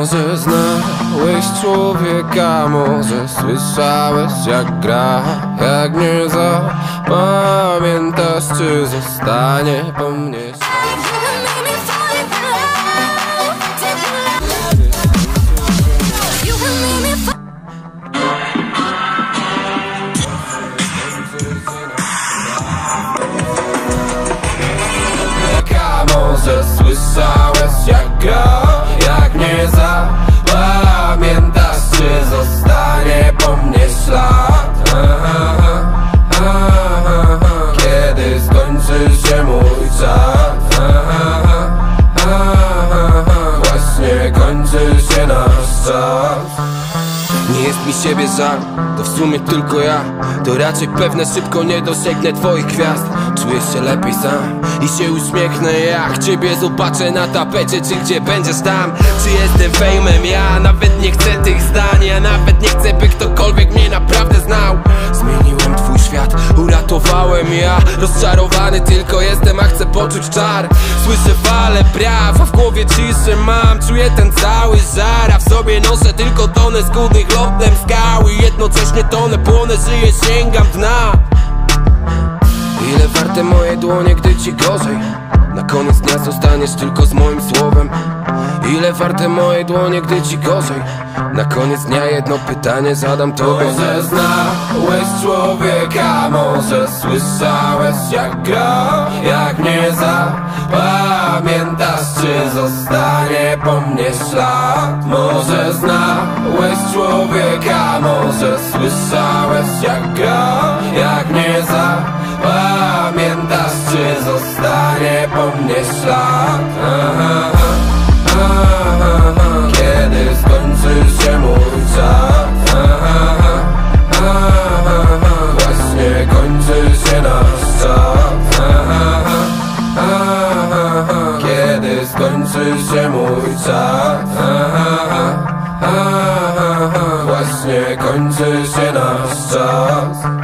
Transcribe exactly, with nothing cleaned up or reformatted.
Może znałeś człowieka, może słyszałeś jak gra. Jak nie zapamiętasz, czy zostanie po mnie ślad. Może słyszałeś jak gra. Jak nie zapamiętasz, czy zostanie po mnie ślad. Aha, aha, aha. Kiedy skończy się mój czas. Aha, aha, właśnie kończy się nasz czas. Nie jest mi siebie żal, to w sumie tylko ja. To raczej pewne, szybko nie dosięgnę twoich gwiazd. Czuję się lepiej sam i się uśmiechnę, jak ciebie zobaczę na tapecie, czy gdzie będziesz tam. Czy jestem fejmem? Ja nawet nie chcę tych zdań. Ja nawet nie chcę, by ktokolwiek mnie naprawdę znał. Zmieniłem twój świat, uratowałem ja. Rozczarowany tylko jestem, a chcę poczuć czar. Słyszę fale braw, a w głowie ciszę mam. Czuję ten cały żar, a w sobie noszę tylko tonę skudnych lotnem skały. Jednocześnie tonę, płonę, żyję, sięgam dna. Ile warte moje dłonie, gdy ci gorzej? Na koniec dnia zostaniesz tylko z moim słowem. Ile warte moje dłonie, gdy ci gorzej? Na koniec dnia jedno pytanie zadam tobie. Może znałeś człowieka, może słyszałeś jak gra. Jak nie zapamiętasz, czy zostanie po mnie ślad. Może znałeś człowieka, może słyszałeś jak gra. Jak nie zapamiętasz, czy zostanie po mnie ślad. Aha, aha, aha. Kiedy skończy się mój czas. Aha, aha, aha. Właśnie kończy się nasz czas. Aha, aha. Kiedy skończy się mój czas. Aha, aha. Właśnie kończy się nasz czas.